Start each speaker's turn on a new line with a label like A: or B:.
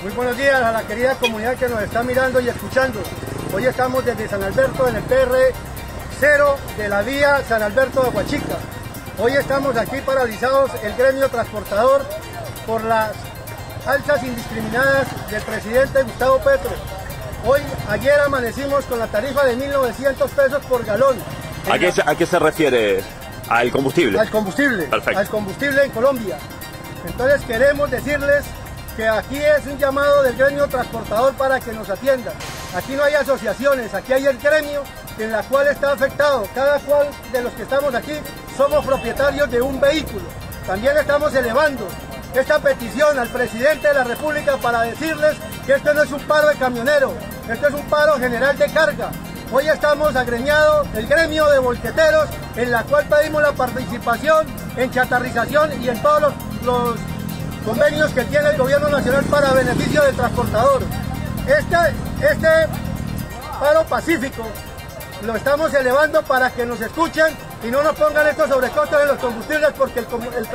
A: Muy buenos días a la querida comunidad que nos está mirando y escuchando. Hoy estamos desde San Alberto en el PR0 de la vía San Alberto de Huachica. Hoy estamos aquí paralizados el gremio transportador por las alzas indiscriminadas del presidente Gustavo Petro. Ayer amanecimos con la tarifa de 1.900 pesos por galón.
B: ¿A qué se refiere? ¿Al combustible?
A: Al combustible.
B: Perfecto.
A: Al combustible en Colombia. Entonces queremos decirles que aquí es un llamado del gremio transportador para que nos atiendan. Aquí no hay asociaciones, aquí hay el gremio en la cual está afectado. Cada cual de los que estamos aquí somos propietarios de un vehículo. También estamos elevando esta petición al presidente de la República para decirles que esto no es un paro de camioneros, esto es un paro general de carga. Hoy estamos agremiados el gremio de volqueteros, en la cual pedimos la participación en chatarrización y en todos los convenios que tiene el gobierno nacional para beneficio del transportador. Este paro pacífico lo estamos elevando para que nos escuchen y no nos pongan estos sobrecostos de los combustibles, porque el